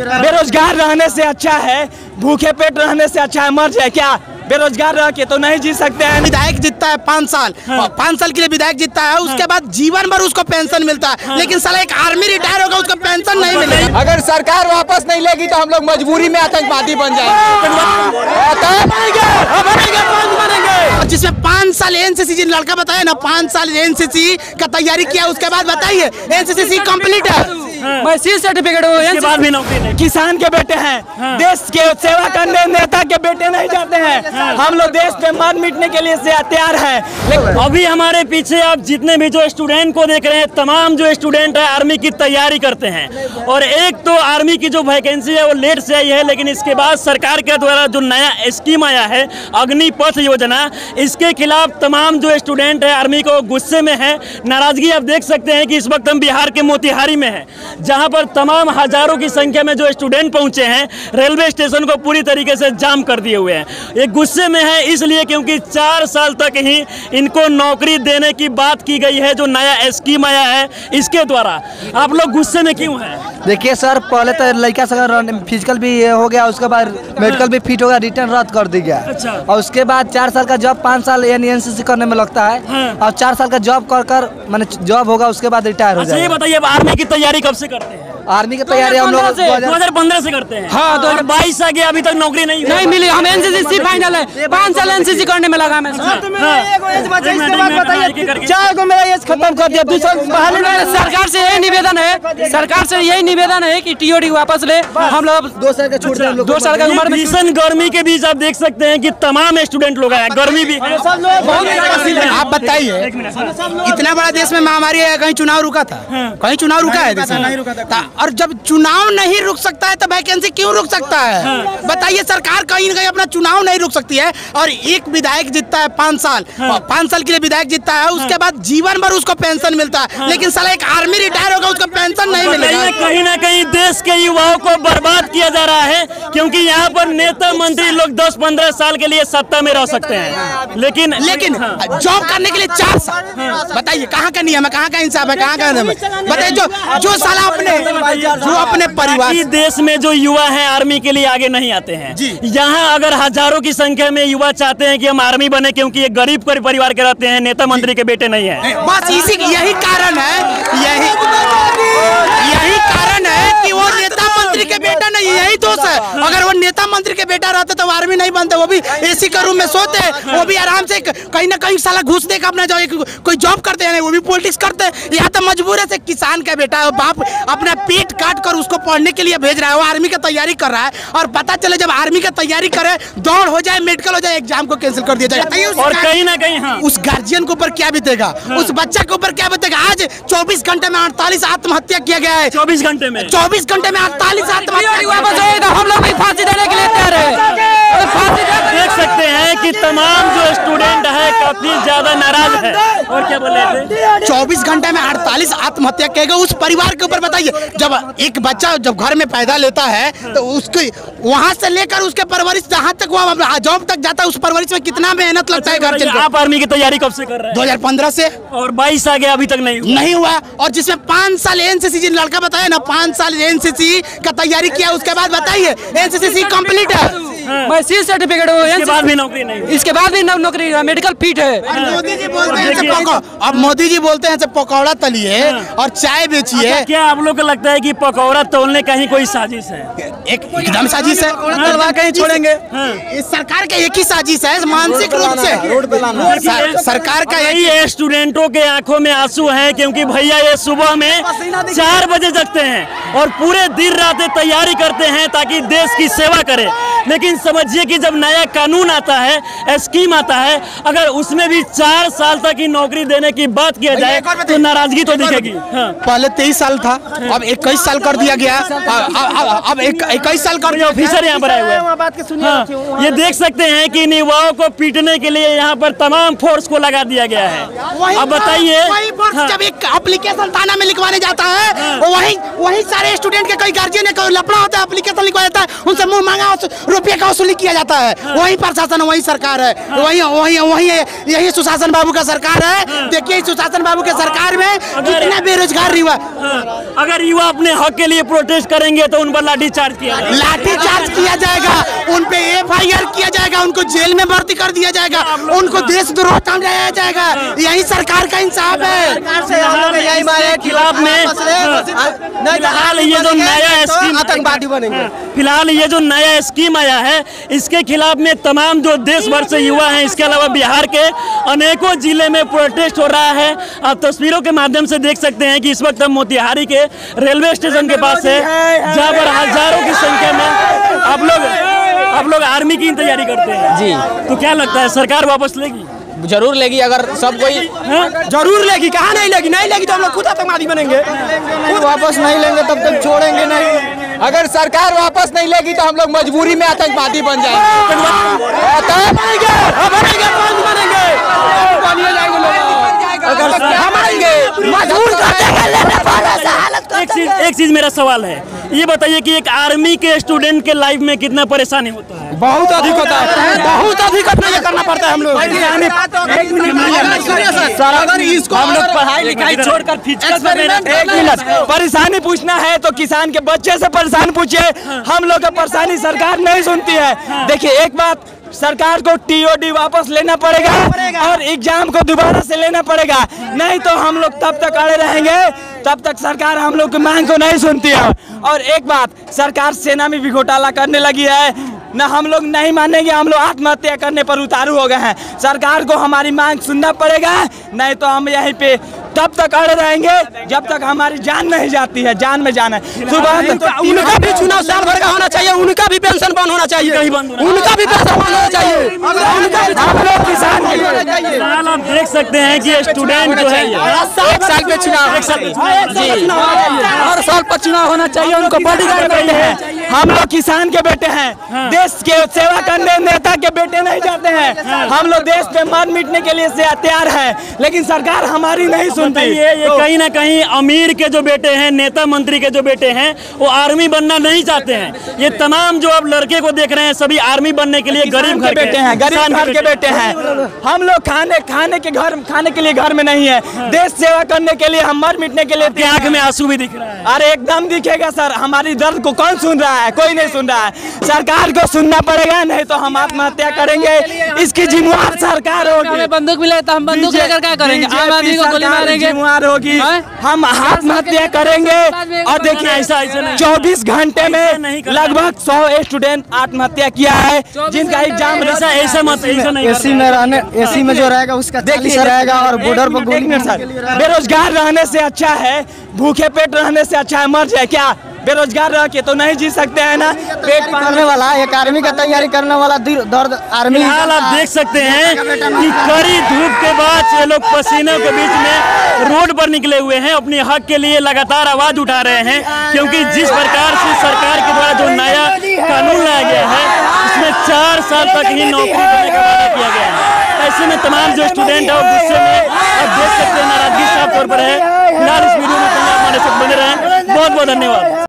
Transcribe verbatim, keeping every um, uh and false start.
बेरोजगार रहने से अच्छा है, भूखे पेट रहने से अच्छा है मर जाए क्या? बेरोजगार रह के तो नहीं जी सकते हैं। विधायक जीतता है पाँच साल, हाँ। पाँच साल के लिए विधायक जीतता है, उसके हाँ। बाद जीवन भर उसको पेंशन मिलता है, हाँ। लेकिन साला एक आर्मी रिटायर होगा उसको पेंशन नहीं मिलेगी। अगर सरकार वापस नहीं लेगी तो हम लोग मजबूरी में आतंकवादी बन जाएंगे। जिसमें पाँच साल एनसीसी जिन लड़का बताया ना, पाँच साल एनसीसी का तैयारी किया, उसके बाद बताइए एनसीसी कंप्लीट है, मैं सी सर्टिफिकेट हूँ, बाद भी नौकरी नहीं। किसान के बेटे हैं, हाँ। देश के सेवा करने नेता के बेटे नहीं जाते हैं, हाँ। हम लोग देश पे मार मिटने के लिए से तैयार हैं। अभी हमारे पीछे आप जितने भी जो स्टूडेंट को देख रहे हैं, तमाम जो स्टूडेंट है आर्मी की तैयारी करते हैं, और एक तो आर्मी की जो वैकेंसी है वो लेट से आई है, लेकिन इसके बाद सरकार के द्वारा जो नया स्कीम आया है अग्निपथ योजना, इसके खिलाफ तमाम जो स्टूडेंट है आर्मी को गुस्से में है, नाराजगी आप देख सकते हैं कि इस वक्त हम बिहार के मोतिहारी में हैं, जहां पर तमाम हजारों की संख्या में जो स्टूडेंट पहुंचे हैं, रेलवे स्टेशन को पूरी तरीके से जाम कर दिए हुए हैं। ये गुस्से में है इसलिए क्योंकि चार साल तक ही इनको नौकरी देने की बात की गई है, जो नया स्कीम आया है इसके द्वारा। आप लोग गुस्से में क्यों हैं? देखिए सर, पहले तो लड़का से फिजिकल भी हो गया, उसके बाद मेडिकल भी फिट हो गया, रिटर्न रद्द कर दी गया, अच्छा। और उसके बाद चार साल का जॉब पाँच साल यानी एनसीसी करने में लगता है, हाँ। और चार साल का जॉब कर कर मैंने जॉब होगा, उसके बाद रिटायर हो जाएगा। ये बताइए आर्मी की तैयारी कब से करते हैं? आर्मी की तैयारी हम लोग दो हज़ार पंद्रह से करते हैं, हाँ। दो हज़ार बाईस आ गया, अभी तक नौकरी नहीं नहीं मिली। हम एनसीसी फाइनल है, पाँच साल एनसीसी करने में लगा मैं। चार को मेरा एज खत्म कर दिया। सरकार से यही निवेदन है, सरकार से यही निवेदन है कि टीओडी वापस ले। हम लोग दो साल का छूट दो साल का उम्र में भीषण गर्मी के बीच आप देख सकते हैं कि तमाम स्टूडेंट लोग आए, गर्मी भी। आप बताइए, इतना बड़ा देश में महामारी है, कहीं चुनाव रुका था? कहीं चुनाव रुका है देश में? और जब चुनाव नहीं रुक सकता है तो वैकेंसी क्यों रुक सकता है? हाँ। बताइए, सरकार कहीं ना कहीं अपना चुनाव नहीं रुक सकती है, और एक विधायक जीतता है पाँच साल, हाँ। पाँच साल के लिए विधायक जीतता है, उसके हाँ। बाद जीवन भर उसको पेंशन मिलता है, हाँ। लेकिन साला एक आर्मी रिटायर होगा उसको पेंशन नहीं मिलेगा। कहीं ना कहीं देश के युवाओं को बर्बाद किया जा रहा है, क्योंकि यहाँ पर नेता मंत्री लोग दस पंद्रह साल के लिए सत्ता में रह सकते हैं, लेकिन लेकिन जॉब करने के लिए चार साल, बताइए कहाँ का नियम है, कहाँ का इंसाफ है, कहाँ का? बताइए जो जो साला अपने जो अपने परिवार, देश में जो युवा हैं आर्मी के लिए आगे नहीं आते हैं। यहाँ अगर हजारों की संख्या में युवा चाहते हैं कि हम आर्मी बने, क्योंकि ये गरीब परिवार के रहते हैं, नेता मंत्री के बेटे नहीं है। बस इसी यही कारण है, यही यही कारण है कि वो नेता मंत्री के बेटा नहीं, यही दोष है। अगर वो नेता मंत्री के बेटा रहते तो आर्मी नहीं बनते, वो भी एसी का रूम में सोते, वो भी आराम से कहीं ना कहीं साला घुस देकर अपना जो कोई जॉब करते हैं, वो भी पॉलिटिक्स करते हैं। यहाँ तो मजबूर है, किसान का बेटा बाप अपना पेट काट कर उसको पढ़ने के लिए भेज रहा है, वो आर्मी का तैयारी कर रहा है, और पता चले जब आर्मी का तैयारी करे, दौड़ हो जाए, मेडिकल हो जाए, एग्जाम को कैंसिल कर दिया जाए, और कहीं ना कहीं हाँ। उस गार्जियन के ऊपर क्या बीतेगा, हाँ। उस बच्चा के ऊपर क्या बीतेगा? आज चौबीस घंटे में अड़तालीस आत्महत्या किया गया है, चौबीस घंटे में चौबीस घंटे में अड़तालीस आत्महत्या। हम लोग फांसी देने के लिए तैयार है। देख सकते हैं कि तमाम जो स्टूडेंट है काफी ज्यादा नाराज है। और क्या बोल रहे थे? चौबीस घंटे में अड़तालीस आत्महत्या करेगा उस परिवार के ऊपर। बताइए, जब एक बच्चा जब घर में पैदा लेता है तो उसकी वहाँ से लेकर उसके परवरिश जहाँ तक वो जॉब तक जाता है, उस परवरिश में कितना मेहनत लगता है गार्जियन को। आप आर्मी की तैयारी कब से कर रहे हैं? दो हज़ार पंद्रह से, और बाईस आ गया, अभी तक नहीं हुआ। नहीं हुआ। और जिसमें पाँच साल एनसीसी जिन लड़का बताया ना, पाँच साल एनसीसी का तैयारी किया, उसके बाद बताइए एनसीसी कंप्लीट है, मैं सी सर्टिफिकेट हूँ, इसके बाद भी नौकरी नहीं, इसके बाद भी नौकरी, मेडिकल फिट है। मोदी जी बोलते हैं अब मोदी जी बोलते हैं पकौड़ा तलिए और चाय बेचिए। क्या आप लोग को लगता है कि पकौड़ा तोलने का ही कोई साजिश है? एक एकदम साजिश है, कहीं छोड़ेंगे। इस सरकार का एक ही साजिश है, मानसिक रूप से सरकार का। यही स्टूडेंटों के आंखों में आंसू है, क्योंकि भैया ये सुबह में चार बजे जगते हैं और पूरे दिन रात तैयारी करते हैं ताकि देश की सेवा करें, लेकिन समझिए कि जब नया कानून आता है, स्कीम आता है, अगर उसमें भी चार साल तक ही नौकरी देने की बात किया जाए तो नाराजगी तो दिखेगी। हाँ। पहले तेईस साल था, अब इक्कीस साल कर दिया गया, अब इक्कीस साल कर दिया। ऑफिसर यहाँ पर आए हुए हैं, हाँ। ये देख सकते हैं कि युवाओं को पीटने के लिए यहाँ पर तमाम फोर्स को लगा दिया गया है। अब बताइए, हाँ। जब एक एप्लीकेशन थाना में लिखवाने जाता है, हाँ। वही वही सारे स्टूडेंट के कोई गार्जियन है, कोई लफड़ा होता है, एप्लीकेशन लिखवा देता है, उनसे मुंह मांगा रुपये का वसूली किया जाता है। वही प्रशासन, वही सरकार है, वही वही वही यही सुशासन बाबू का सरकार है। देखिए सुशासन बाबू के सरकार में कितना बेरोजगार युवा। अगर युवा अपने हक के लिए प्रोटेस्ट करेंगे तो उन पर लाठी चार्ज किया जाएगा। लाठी चार्ज किया जाएगा, उन पे एफ आई आर किया जाएगा, उनको जेल में भर्ती कर दिया जाएगा, उनको देशद्रोह समझाया जाएगा। यही सरकार का इंसाफ है। खिलाफ में फिलहाल ये जो नया स्कीम आतंकवादी बनेंगे। फिलहाल ये जो नया स्कीम आया है इसके खिलाफ में तमाम जो देश भर से युवा हैं, इसके अलावा बिहार के अनेकों जिले में प्रोटेस्ट हो रहा है। आप तस्वीरों के माध्यम से देख सकते हैं कि इस वक्त हम मोतिहारी के रेलवे स्टेशन के पास है, जहाँ पर हजारों की संख्या में आप लोग आप लोग आर्मी की तैयारी करते हैं जी। तो क्या लगता है सरकार वापस लेगी? जरूर लेगी, अगर सब कोई जरूर लेगी। कहाँ नहीं लेगी? नहीं लेगी तो हम लोग खुद आतंकवादी बनेंगे। खुद वापस नहीं लेंगे तब तक छोड़ेंगे नहीं। अगर सरकार वापस नहीं लेगी तो हम लोग मजबूरी में आतंकवादी बन जाएंगे। एक चीज एक चीज मेरा सवाल है, ये बताइए कि एक आर्मी के स्टूडेंट के लाइफ में कितना परेशानी होता है? बहुत अधिक होता है, बहुत अधिक अपना करना पड़ता है। हम लोग हम लोग पढ़ाई लिखाई छोड़कर एक मिनट परेशानी पूछना है तो किसान के बच्चे से परेशान पूछिए। हम लोग का परेशानी सरकार नहीं सुनती है। देखिए एक बात, सरकार को टी ओ डी वापस लेना पड़ेगा और एग्जाम को दोबारा से लेना पड़ेगा, नहीं तो हम लोग तब तक अड़े रहेंगे तब तक सरकार हम लोग की मांग को नहीं सुनती है। और एक बात, सरकार सेना में भी घोटाला करने लगी है, न हम लोग नहीं मानेंगे। हम लोग आत्महत्या करने पर उतारू हो गए हैं। सरकार को हमारी मांग सुनना पड़ेगा, नहीं तो हम यहीं पे तब तक अड़े रहेंगे जब तक हमारी जान नहीं जाती है। जान में जान है। सुबह उनका भी चुनाव साल भर का होना चाहिए, उनका भी पेंशन बंद होना चाहिए, उनका भी पेंशन बंद होना चाहिए। हम लोग किसान फिलहाल आप देख सकते हैं कि स्टूडेंट जो है एक साल पे चुनाव, एक साल हर साल पर चुनाव होना चाहिए। उनको बॉडीगार्ड बेटे हैं, हम लोग किसान के बेटे हैं। देश के सेवा करने नेता के बेटे नहीं जाते हैं। हम लोग देश पे मर मिटने के लिए तैयार हैं, लेकिन सरकार हमारी नहीं सुनती। ये ये कहीं ना कहीं अमीर के जो बेटे हैं, नेता मंत्री के जो बेटे हैं, वो आर्मी बनना नहीं चाहते हैं। ये तमाम जो आप लड़के को देख रहे हैं सभी आर्मी बनने के लिए गरीब घर के बेटे हैं, गरीब घर के बेटे हैं। हम लोग खाने खाने के घर खाने के लिए घर में नहीं है, देश सेवा करने के लिए, हम मर मिटने के लिए। आंख में आंसू भी दिख रहा है। अरे एकदम दिखेगा सर, हमारी दर्द को कौन सुन रहा है? कोई नहीं सुन रहा है। सरकार को सुनना पड़ेगा, नहीं तो हम आत्महत्या करेंगे। इसकी जिम्मेवार सरकार होगी। बंदूक मिले तो हम बंदूक लेकर क्या करेंगे? आम आदमी को गोली मारेंगे। जिम्मेवार होगी, हम आत्महत्या करेंगे। और देखिए ऐसा चौबीस घंटे में लगभग सौ स्टूडेंट आत्महत्या किया है, जिनका एग्जाम ऐसा ऐसा मत ऐसा नहीं। एसी में रहने, एसी में जो रहेगा उसका चालीस रहेगा और बॉर्डर पर गोली। बेरोजगार रहने से अच्छा है, भूखे पेट रहने से अच्छा है मर जाए क्या? बेरोजगार रह के तो नहीं जी सकते हैं ना। पेट पालने वाला, एक आर्मी का तैयारी करने वाला दर्द आर्मी। फिलहाल आप देख सकते हैं कि कड़ी धूप के बाद ये लोग पसीनों के बीच में रोड पर निकले हुए हैं, अपने हक के लिए लगातार आवाज उठा रहे हैं। क्योंकि जिस प्रकार से सरकार के द्वारा जो नया कानून लाया गया है उसमें चार साल तक ही नौकरी देने का वादा किया गया है। ऐसे में तमाम जो स्टूडेंट है वो गुस्से में, आप देख सकते हैं नाराजगी साफ तौर पर है। फिलहाल इस वीडियो में हमारे साथ बने रहें। बहुत बहुत धन्यवाद।